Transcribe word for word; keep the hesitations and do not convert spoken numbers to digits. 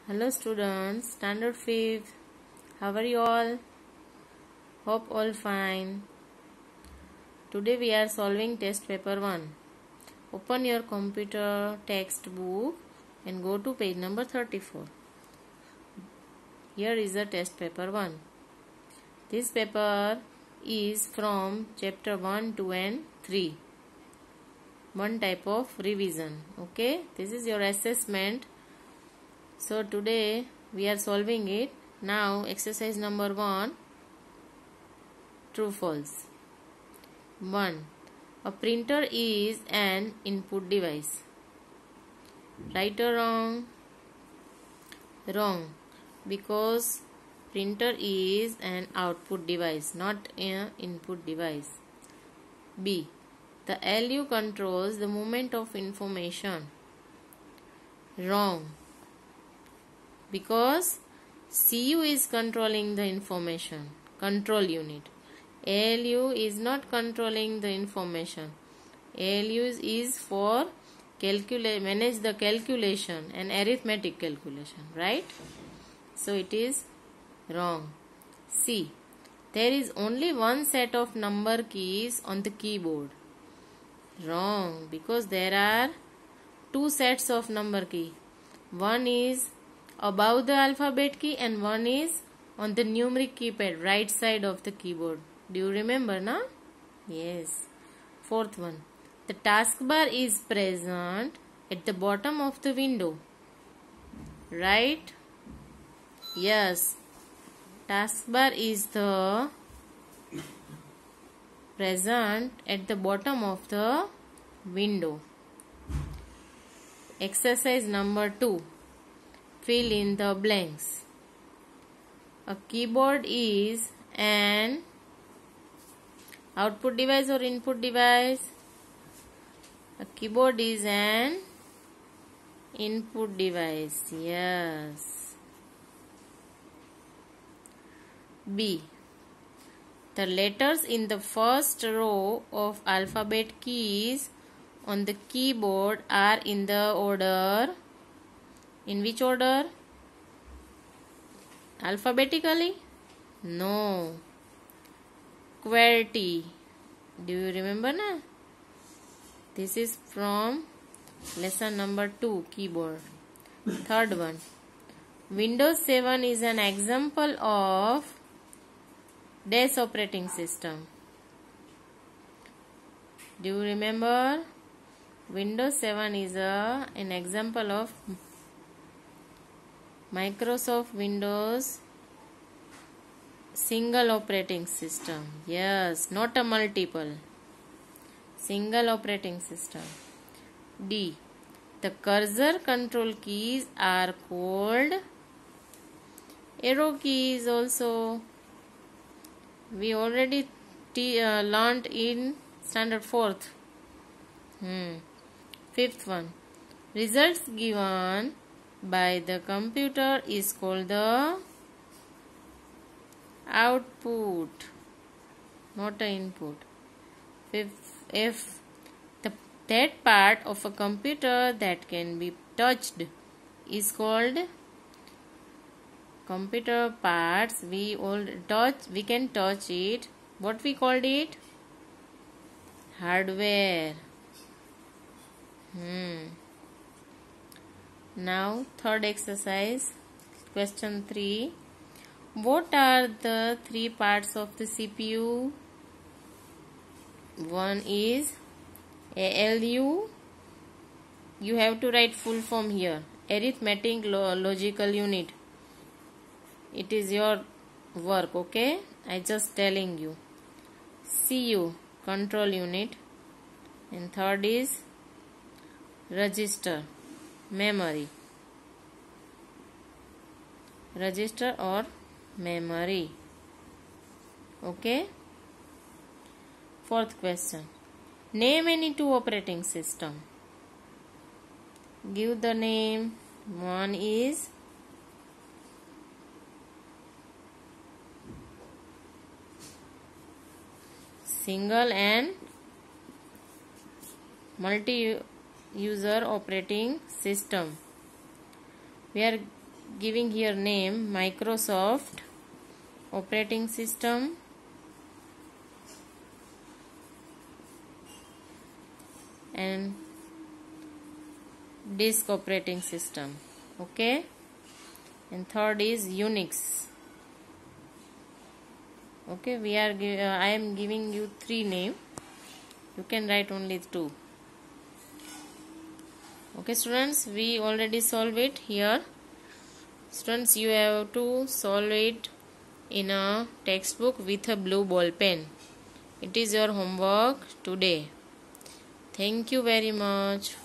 Hello students, standard fifth. How are you all? Hope all fine. Today we are solving test paper one. Open your computer textbook and go to page number thirty-four. Here is the test paper one. This paper is from chapter one, two and three. One type of revision. Okay, this is your assessment. So today we are solving it. Now exercise number one. True false. one. A printer is an input device. Right or wrong? Wrong. Because printer is an output device, not an input device. B. The L U controls the movement of information. Wrong. Because C U is controlling the information, control unit. A L U is not controlling the information. A L U is for calculate, manage the calculation and arithmetic calculation, right? So it is wrong. C. There is only one set of number keys on the keyboard. Wrong, because there are two sets of number key. One is above the alphabet key and one is on the numeric keypad, right side of the keyboard. Do you remember, na? Yes. Fourth one. The taskbar is present at the bottom of the window. Right? Yes. Taskbar is the present at the bottom of the window. Exercise number two. Fill in the blanks. A keyboard is an output device or input device? A keyboard is an input device. Yes. B. The letters in the first row of alphabet keys on the keyboard are in the order. In which order? Alphabetically? No. QWERTY. Do you remember, na? This is from lesson number two, keyboard. Third one. Windows seven is an example of DOS operating system. Do you remember? Windows seven is a, an example of Microsoft Windows single operating system. Yes, not a multiple. Single operating system. D. The cursor control keys are called arrow keys also. We already t uh, learned in standard fourth. Hmm. Fifth one. Results given by the computer is called the output, not an input. Fifth, F. The, that part of a computer that can be touched is called computer parts. We all touch, we can touch it. What we called it? Hardware. Hmm. Now, third exercise, question three. What are the three parts of the C P U? One is A L U. You have to write full form here. Arithmetic logical unit. It is your work, okay? I just telling you. C U, control unit. And third is register. Memory. Register or memory. Okay. Fourth question. Name any two operating system. Give the name. One is single and multi user operating system. We are giving here name Microsoft operating system, and disk operating system. Okay, and third is Unix. Okay, we are uh, I am giving you three names. You can write only two. Okay students, we already solved it here. Students, you have to solve it in a textbook with a blue ball pen. It is your homework today. Thank you very much